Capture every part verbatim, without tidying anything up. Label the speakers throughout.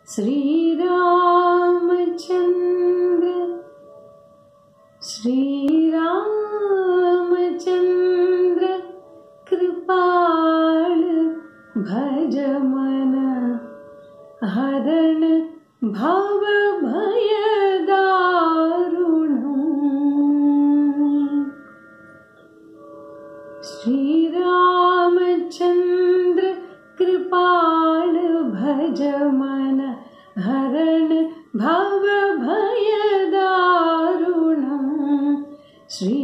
Speaker 1: श्री रामचंद्र श्री रामचंद्र कृपाल भज मन हरण भव भय दारुणम्। श्री रामचंद्र कृपाल भज मन हरण भव भय दारुणम्। श्री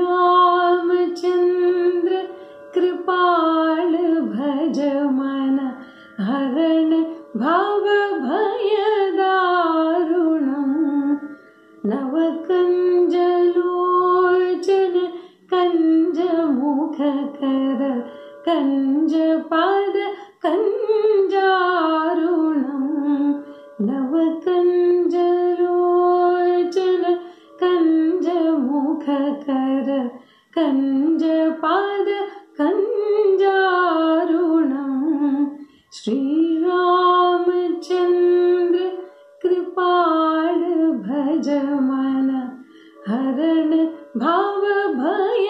Speaker 1: रामचंद्र कृपाल भज मन हरण भव भय दारुणम्। नवकंजलोचन कंज मुख कर कंज पाद कंजारुणम्। नवकंजलोचन कंज मुख कर कंज पाद कंजारुणम्। श्री रामचंद्र कृपाल भज मन हरण भव भय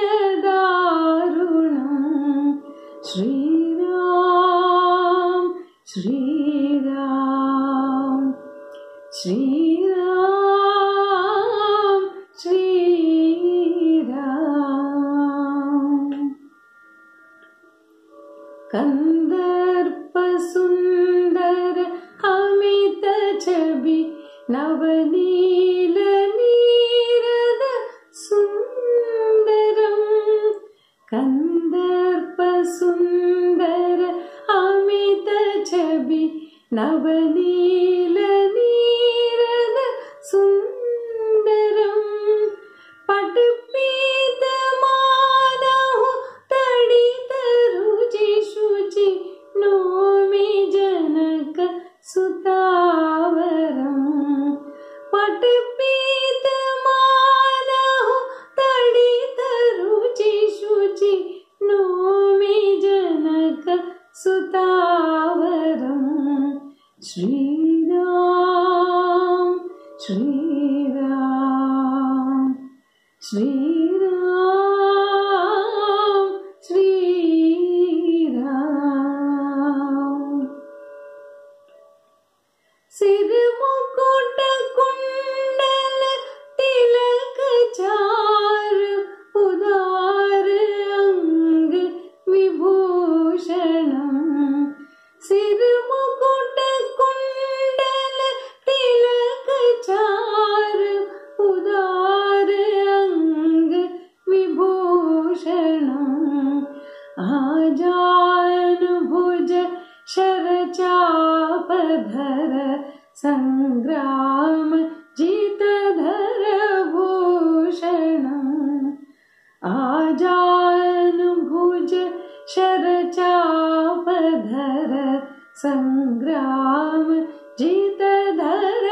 Speaker 1: दारुणम्। श्री राम श्री राम श्री राम श्री राम। कंदर्प सुंदर अमित छवि नवनील नीरद सुंदरम्। कंदर्प सुंदर अमित छवि नवनील नीरद सुंदरम्। पटपीत मानहु तडित रुचि शुचि नौमि जनक सुतावरम्। पटपीत मानहु तडित रुचि शुचि नौमि जनक सुतावरम्। श्री राम श्री राम श्री राम श्री राम। सिर मुकुट कुंडल तिलक चार उदार अंग विभूषणम्। सिर मुकुट कुंडल तिलक चार उदार अंग विभूषणम्। आजान भुज शरचाप धर संग्राम जीत धर भूषणम्। आजान भुज शरचाप धर संग्राम जीत धर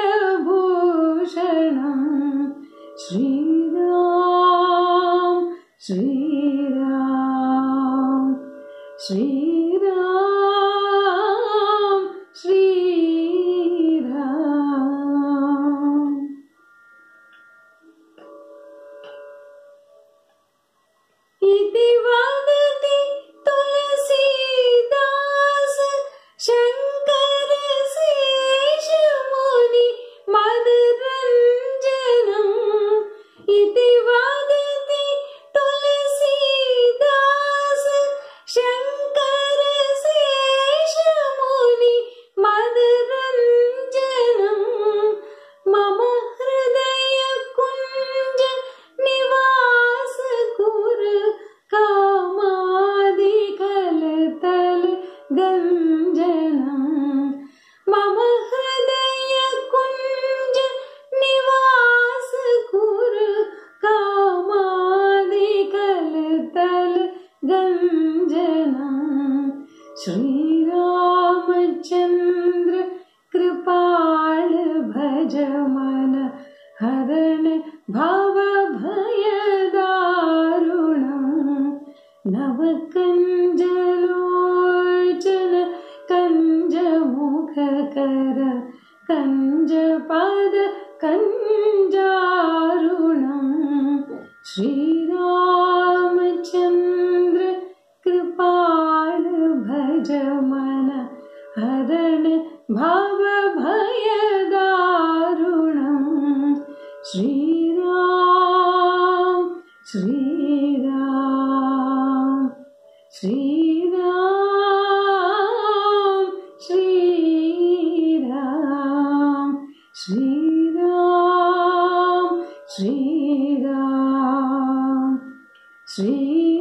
Speaker 1: भूषणम्। श्री राम श्री राम श्री राम श्री राम। इति वदति तुलसीदास शंकर शेष मुनि मदरंजनम्। इति वदति तुलसीदास शंकर शेष मुनि मदरंजनम्। मम हृदय कुंज निवास कुर कामादिकल तल गंजनम्। मम हृदय कुंज निवास कुर कामादिकल तल गंजनम्। श्री रामचंद्र कृपाल भज मन हरण भव भय दारुणम्। नवकंजलोचन कंज मुख कर कञ्जपद कञ्जारुणं श्रीरामचन्द्र कृपाल भज मन हरण भवभयदारुणं श्रीराम श्रीराम श्रीराम श्रीराम श्रीराम श्रीराम श्री